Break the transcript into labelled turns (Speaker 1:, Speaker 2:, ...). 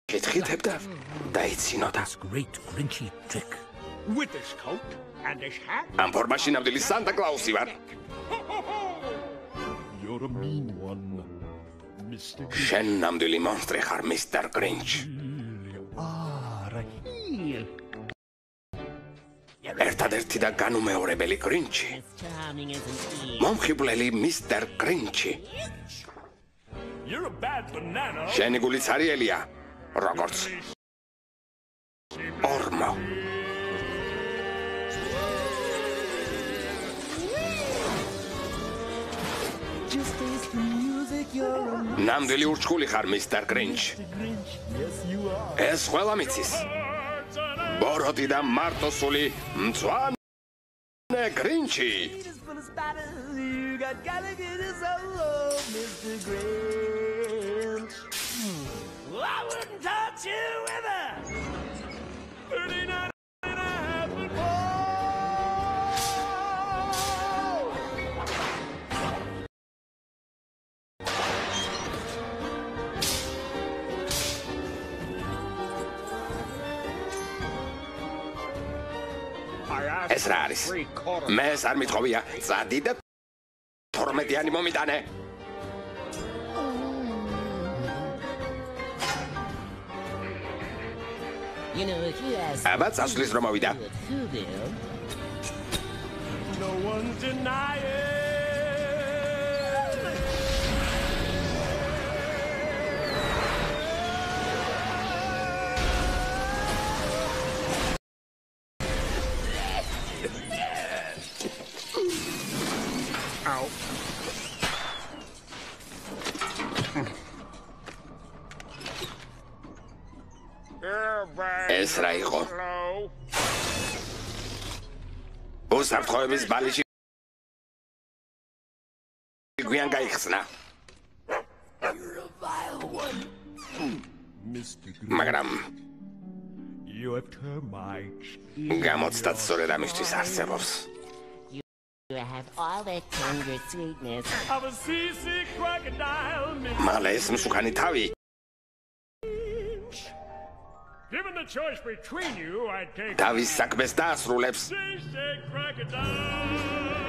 Speaker 1: კითხითებდა და იცინოდა. ამ ფორმაში ნამდვილი სანტა კლაუსი ვარ. შენ ნამდვილი მონსტრი ხარ, მისტერ გრინჩ. ერთადერთი და განუმეორებელი გრინჩი. მომხიბვლელი მისტერ გრინჩი. შენი გული ცარიელია, როგორც ორმო. ნამდვილი ურჩხული ხარ, მისტერ გრინჩ. ეს ყველა მიცის. ბოროტი და მარტოსული მწვანე გრინჩი. ეს რა არის? მე ეს არ მithოვია. წადი და 12-იანი მომიტანე. აბა წასვლის რომ მოვიდა. ეს რა იყო? უსაფრთხოების ბალიში გვიან გაიხსნა. მაგრამ გამოცდაც სწორედ ამისთვის არსებობს. მალე ეს მსუქანი თავი თავის საქმეს დაასრულებს.